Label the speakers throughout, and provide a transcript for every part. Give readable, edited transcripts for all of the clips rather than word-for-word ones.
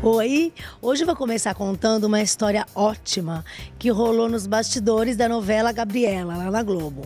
Speaker 1: Oi, hoje eu vou começar contando uma história ótima que rolou nos bastidores da novela Gabriela, lá na Globo.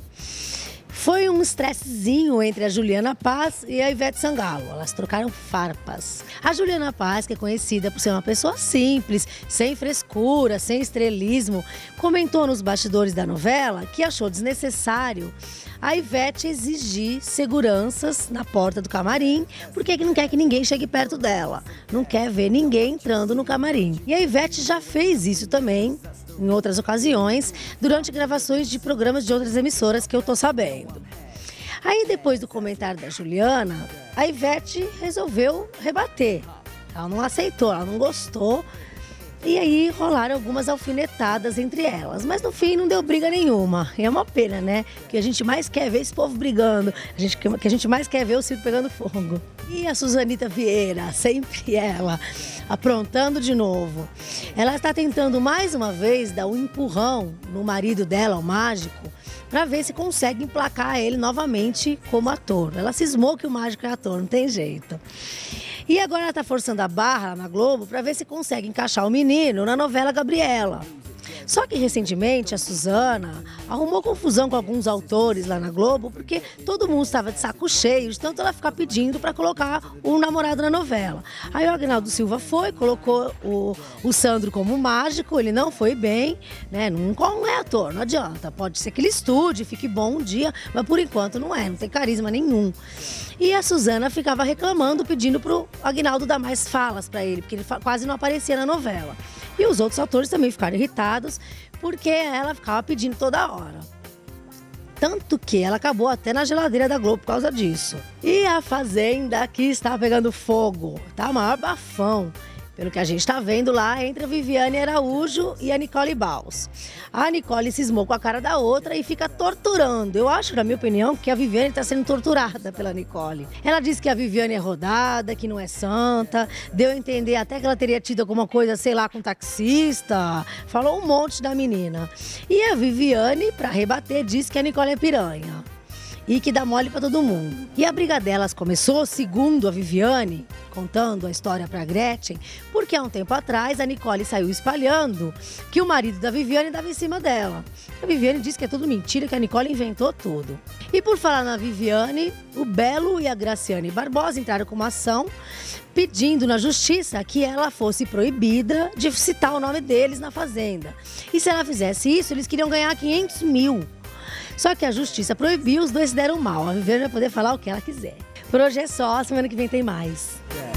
Speaker 1: Foi um estressezinho entre a Juliana Paz e a Ivete Sangalo. Elas trocaram farpas. A Juliana Paz, que é conhecida por ser uma pessoa simples, sem frescura, sem estrelismo, comentou nos bastidores da novela que achou desnecessário a Ivete exigir seguranças na porta do camarim, porque não quer que ninguém chegue perto dela. Não quer ver ninguém entrando no camarim. E a Ivete já fez isso também, em outras ocasiões, durante gravações de programas de outras emissoras que eu tô sabendo. Aí, depois do comentário da Juliana, a Ivete resolveu rebater. Ela não aceitou, ela não gostou. E aí rolaram algumas alfinetadas entre elas. Mas no fim não deu briga nenhuma. E é uma pena, né? Que a gente mais quer ver esse povo brigando. Que a gente mais quer ver o circo pegando fogo. E a Suzanita Vieira, sempre ela, aprontando de novo. Ela está tentando mais uma vez dar um empurrão no marido dela, o Mágico, para ver se consegue emplacar ele novamente como ator. Ela cismou que o Mágico é ator, não tem jeito. E agora ela está forçando a barra na Globo para ver se consegue encaixar o menino na novela Gabriela. Só que recentemente a Suzana arrumou confusão com alguns autores lá na Globo, porque todo mundo estava de saco cheio, de tanto ela ficar pedindo para colocar o namorado na novela. Aí o Agnaldo Silva colocou o Sandro como Mágico, ele não foi bem, né? Não é ator, não adianta. Pode ser que ele estude, fique bom um dia, mas por enquanto não tem carisma nenhum. E a Suzana ficava reclamando, pedindo pro Agnaldo dar mais falas para ele, porque ele quase não aparecia na novela. E os outros atores também ficaram irritados, porque ela ficava pedindo toda hora. Tanto que ela acabou até na geladeira da Globo por causa disso. E a Fazenda aqui está pegando fogo, tá o maior bafão. Pelo que a gente está vendo lá, entre a Viviane Araújo e a Nicole Baus. A Nicole cismou com a cara da outra e fica torturando. Eu acho, na minha opinião, que a Viviane está sendo torturada pela Nicole. Ela disse que a Viviane é rodada, que não é santa. Deu a entender até que ela teria tido alguma coisa, sei lá, com um taxista. Falou um monte da menina. E a Viviane, para rebater, disse que a Nicole é piranha. E que dá mole para todo mundo. E a briga delas começou, segundo a Viviane, contando a história para a Gretchen, porque há um tempo atrás a Nicole saiu espalhando que o marido da Viviane dava em cima dela. A Viviane disse que é tudo mentira, que a Nicole inventou tudo. E por falar na Viviane, o Belo e a Graciane Barbosa entraram com uma ação pedindo na justiça que ela fosse proibida de citar o nome deles na Fazenda. E se ela fizesse isso, eles queriam ganhar 500 mil. Só que a justiça proibiu, os dois se deram mal. A Viviane vai poder falar o que ela quiser. Por hoje é só, semana que vem tem mais.